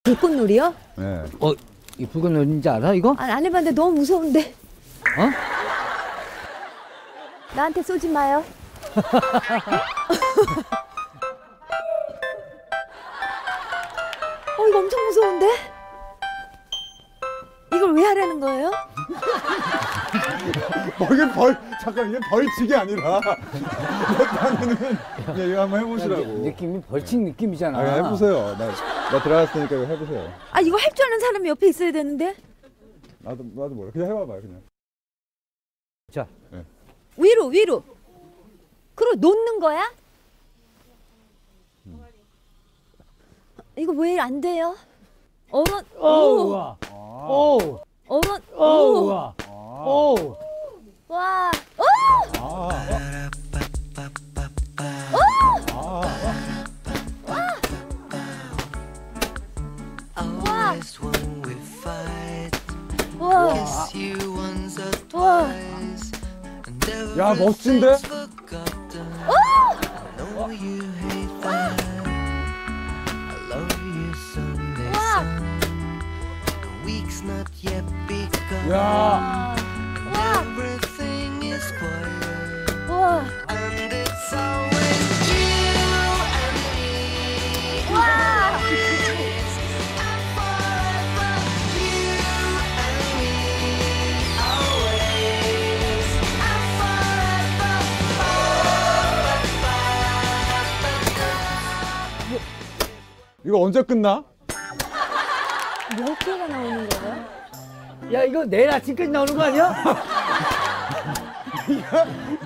불꽃놀이요? 네. 이 불꽃놀이인지 알아, 이거? 아, 안 해봤는데 너무 무서운데. 어? 나한테 쏘지 마요. 이거 엄청 무서운데? 이걸 왜 하라는 거예요? 이게 잠깐, 이게 벌칙이 아니라. 일단은, 이거 한번 해보시라고. 느낌이 벌칙 느낌이잖아. 해보세요. 나 들어갔으니까 이거 해보세요. 아, 이거 할 줄 아는 사람이 옆에 있어야 되는데? 나도 몰라. 그냥 해봐봐요, 그냥. 자. 네. 위로. 그리고 놓는 거야? 이거 왜 안 돼요? 어른, 우와. 어른, 우와. 와, 야, 멋진데? 야. 이거 언제 끝나? 몇 개가 나오는 거예요? 야, 이거 내일 아침까지 나오는 거 아니야?